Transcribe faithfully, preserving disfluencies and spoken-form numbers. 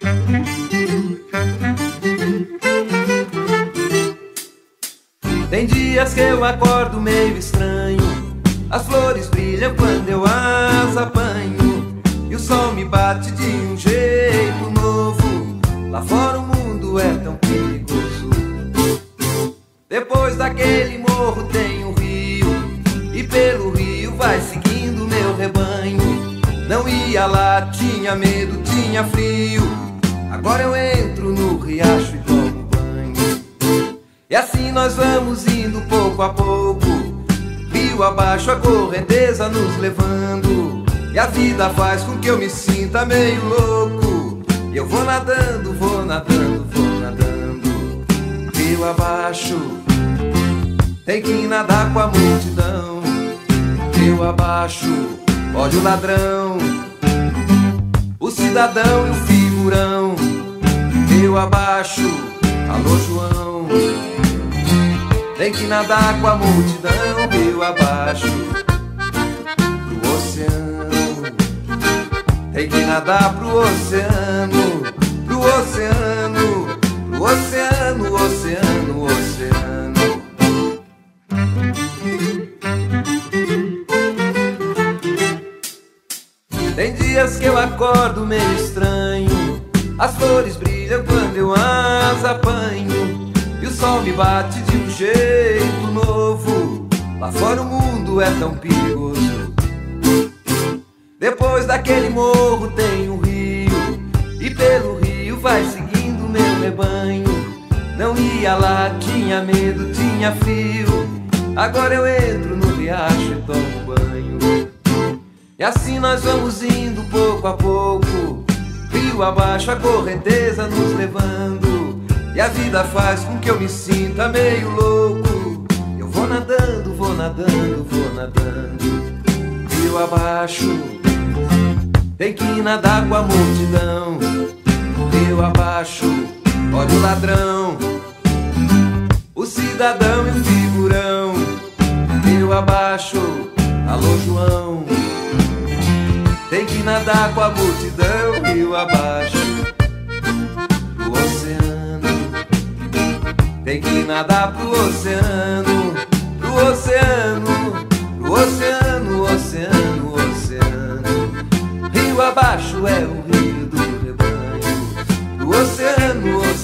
Tem dias que eu acordo meio estranho, as flores brilham quando eu as apanho, e o sol me bate de um jeito novo. Lá fora o mundo é tão perigoso. Depois daquele morro tem um rio, e pelo rio vai seguindo meu rebanho. Não ia lá, tinha medo, tinha frio. Agora eu entro no riacho e tomo banho. E assim nós vamos indo pouco a pouco, rio abaixo a correnteza nos levando. E a vida faz com que eu me sinta meio louco. E eu vou nadando, vou nadando, vou nadando. Rio abaixo, tem que nadar com a multidão. Rio abaixo, olha o ladrão, o cidadão e o figurão. Rio abaixo, alô João, tem que nadar com a multidão. Rio abaixo, pro oceano, tem que nadar pro oceano, pro oceano, pro oceano, oceano, oceano. Tem dias que eu acordo meio estranho, as flores brilham quando eu as apanho, e o sol me bate de um jeito novo. Lá fora o mundo é tão perigoso. Depois daquele morro tem um rio, e pelo rio vai seguindo meu rebanho. Não ia lá, tinha medo, tinha frio. Agora eu entro no riacho e tomo banho. E assim nós vamos indo pouco a pouco, rio abaixo a correnteza nos levando. E a vida faz com que eu me sinta meio louco. Eu vou nadando, vou nadando, vou nadando. Rio abaixo, tem que nadar com a multidão. Rio abaixo, olha o ladrão, o cidadão e o figurão. Rio abaixo, alô João, tem que nadar com a multidão. Rio abaixo, pro oceano, tem que nadar pro oceano, pro oceano, pro oceano, oceano, oceano. Rio abaixo é o rio do rebanho, pro oceano, oceano.